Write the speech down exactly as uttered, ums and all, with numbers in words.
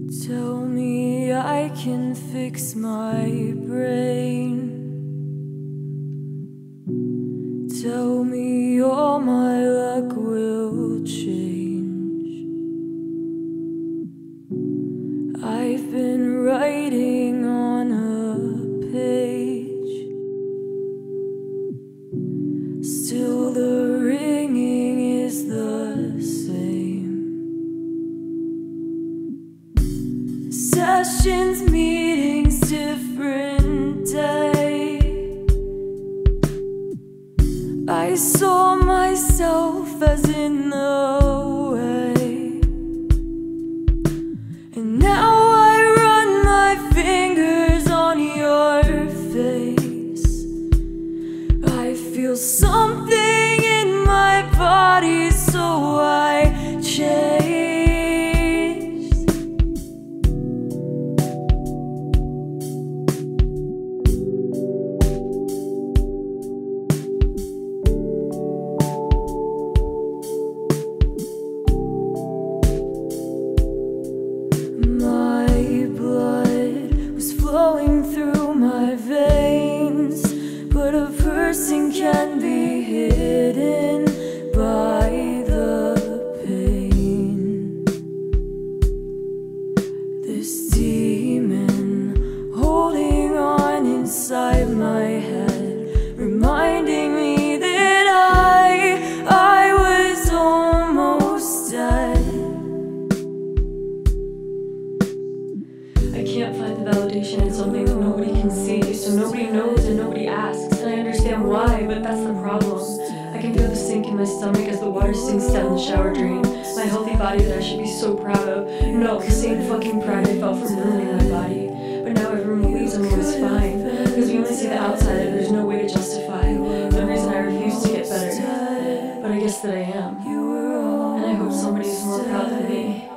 Tell me I can fix my brain. Tell me all my luck will change. I've been writing on a page, still the ringing is the same. Sessions, meetings, different day. I saw myself as in the way, and now I run my fingers on your face. I feel something in my body, so I chase. Flowing through my veins, but a person can be hidden by the pain. This demon holding on inside my head, reminding me that I, I was almost dead. I can't find the validation in something that nobody can see, so nobody knows and nobody asks, and I understand why, but that's the problem. I can feel the sink in my stomach as the water sinks down the shower drain. My healthy body that I should be so proud of, not the same fucking pride I felt from ruining my body. But now everyone believes I'm always fine, because we only see the outside and there's no way to justify the reason I refuse to get better. But I guess that I am, and I hope somebody is more proud than me.